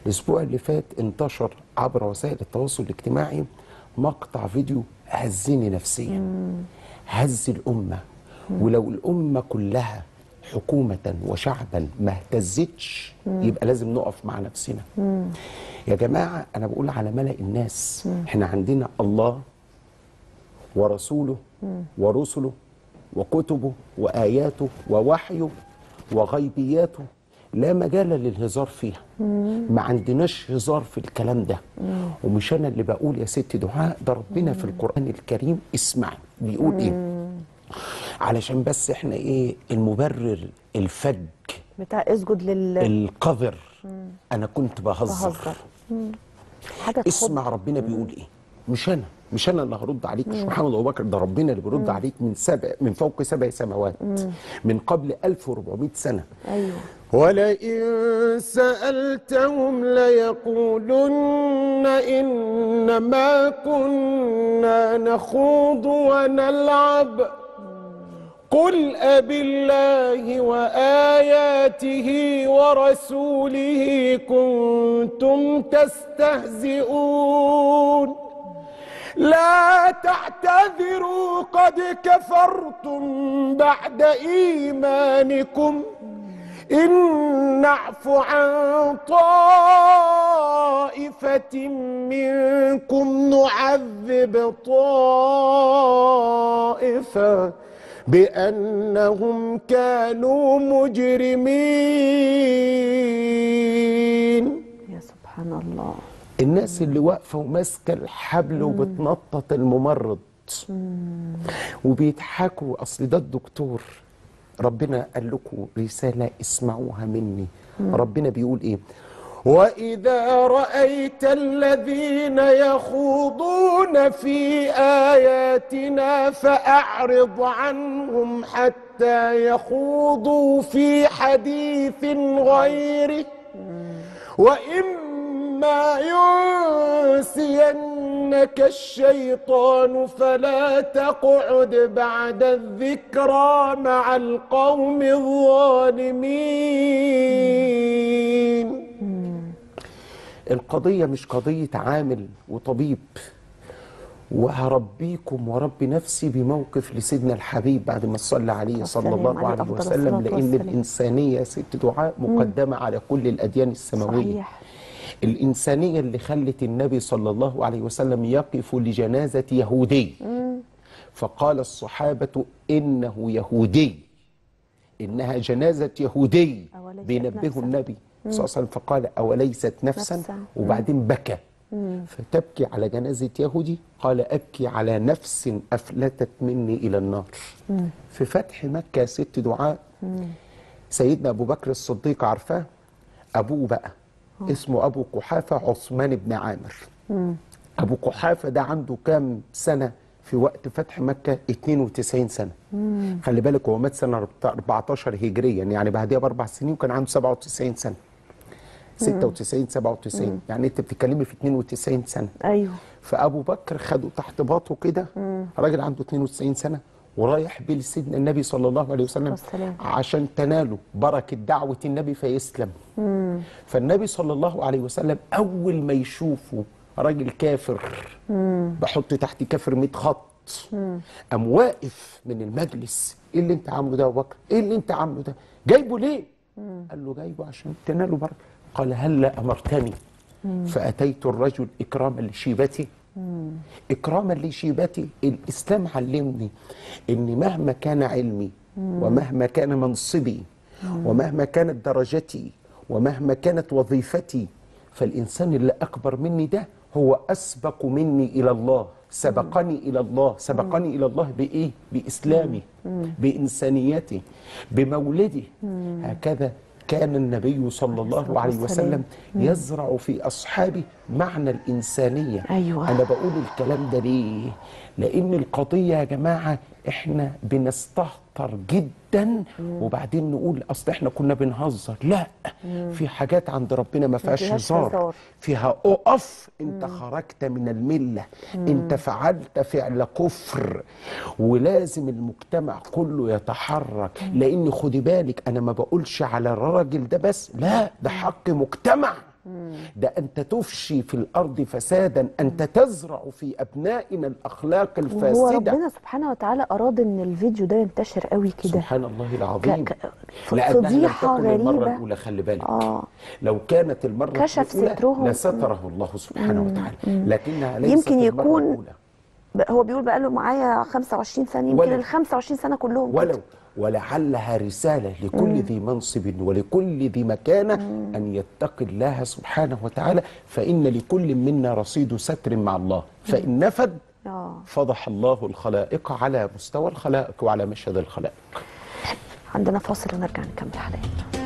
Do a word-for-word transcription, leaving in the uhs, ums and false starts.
الاسبوع اللي فات انتشر عبر وسائل التواصل الاجتماعي مقطع فيديو هزني نفسيا، مم. هز الامه، مم. ولو الامه كلها حكومه وشعبا ما اهتزتش يبقى لازم نقف مع نفسنا. مم. يا جماعه انا بقول على ملأ الناس، مم. احنا عندنا الله ورسوله مم. ورسله وكتبه وآياته ووحيه وغيبياته، لا مجال للهزار فيها. مم. ما عندناش هزار في الكلام ده. مم. ومش أنا اللي بقول يا ست دعاء، ده ربنا مم. في القرآن الكريم اسمع بيقول مم. إيه، علشان بس إحنا إيه المبرر الفج بتاع اسجد لل القذر. مم. أنا كنت بهزر, بهزر. مم. حاجة اسمع ربنا بيقول إيه، مش أنا مش أنا اللي هرد عليك، مش محمد أبو بكر، ده ربنا اللي بيرد عليك من سبع من فوق سبع سماوات، مم. من قبل ألف وأربعمائة سنة. أيوه. ولئن سألتهم ليقولن إنما كنا نخوض ونلعب قل أبالله وآياته ورسوله كنتم تستهزئون لا تعتذروا قد كفرتم بعد إيمانكم إن نعف عن طائفة منكم نعذب طائفة بأنهم كانوا مجرمين. يا سبحان الله. الناس اللي واقفة وماسكة الحبل وبتنطط الممرض وبيضحكوا، أصل ده الدكتور. ربنا قال لكم رسالة اسمعوها مني. مم. ربنا بيقول ايه، وإذا رأيت الذين يخوضون في آياتنا فأعرض عنهم حتى يخوضوا في حديث غيره وإما ينسينك الشيطان فلا تقعد بعد الذكرى مع القوم الظالمين. القضية مش قضية عامل وطبيب، وهربيكم وربي نفسي بموقف لسيدنا الحبيب بعد ما صلى عليه صلى الله عليه وسلم، لأن الإنسانية ست دعاء مقدمة على كل الأديان السماوية. صحيح. الإنسانية اللي خلت النبي صلى الله عليه وسلم يقف لجنازة يهودي، مم. فقال الصحابة إنه يهودي، إنها جنازة يهودي، بينبهوا النبي صلى الله عليه وسلم فقال أوليست نفسا, نفسا. وبعدين بكى. مم. فتبكي على جنازة يهودي؟ قال أبكي على نفس أفلتت مني إلى النار. مم. في فتح مكة يا ست دعاء، مم. سيدنا أبو بكر الصديق عارفاه، أبوه بقى أوه. اسمه أبو قحافة عثمان بن عامر. مم. أبو قحافة ده عنده كام سنة في وقت فتح مكة؟ اثنين وتسعين سنة. مم. خلي بالك هو مات سنة أربعتاشر هجريا، يعني بعدها بأربع سنين وكان عنده سبعة وتسعين سنة. ستة وتسعين سبعة وتسعين، مم. يعني انت بتتكلمي في اثنين وتسعين سنة. ايوه. فابو بكر خده تحت باطه كده، راجل عنده اثنين وتسعين سنة ورايح بيه لسيدنا النبي صلى الله عليه وسلم والسلام. عشان تناله بركة دعوة النبي فيسلم. مم. فالنبي صلى الله عليه وسلم اول ما يشوفه راجل كافر، مم. بحط تحت كافر مية خط، قام واقف من المجلس، ايه اللي انت عامله ده يا ابو بكر؟ ايه اللي انت عامله ده؟ جايبه ليه؟ مم. قال له جايبه عشان تناله بركة. قال هلا أمرتني مم. فأتيت الرجل إكراما لشيبتي. مم. إكراما لشيبتي. الإسلام علمني إن مهما كان علمي، مم. ومهما كان منصبي، مم. ومهما كانت درجتي، ومهما كانت وظيفتي، فالإنسان اللي أكبر مني ده هو أسبق مني إلى الله، سبقني مم. إلى الله. سبقني مم. إلى الله بإيه؟ بإسلامي، مم. بإنسانيتي، بمولدي. مم. هكذا كان النبي صلى الله عليه وسلم يزرع في أصحابه معنى الإنسانية. أيوة. أنا بقول الكلام ده ليه؟ لأن القضية يا جماعة إحنا بنستهتر جدا وبعدين نقول أصل إحنا كنا بنهزر. لا، مم. في حاجات عند ربنا ما فيهاش هزار، فيها أقف. أنت مم. خرجت من الملة، مم. أنت فعلت فعل كفر، ولازم المجتمع كله يتحرك. مم. لأن خدي بالك أنا ما بقولش على الراجل ده بس، لا، ده حق مجتمع. ده أنت تفشي في الأرض فسادا، أنت تزرع في أبنائنا الأخلاق الفاسدة. وهو ربنا سبحانه وتعالى أراد أن الفيديو ده ينتشر قوي كده. سبحان الله العظيم. ك... ك... لأنها لم فضيحة تكن المرة غريبة. الأولى، خلي بالك. آه. لو كانت المرة كشف الأولى سترهم. لستره الله سبحانه وتعالى، لكنها ليست يمكن المرة يكون الأولى. هو بيقول بقى له معايا خمسة وعشرين سنة، يمكن ولو. ال خمسة وعشرين سنة كلهم ولو كده. ولعلها رسالة لكل مم. ذي منصب ولكل ذي مكانة مم. أن يتقي الله سبحانه وتعالى، فإن لكل منا رصيد ستر مع الله، فإن نفد آه. فضح الله الخلائق على مستوى الخلائق وعلى مشهد الخلائق. عندنا فاصل ونرجع نكمل حلقتنا.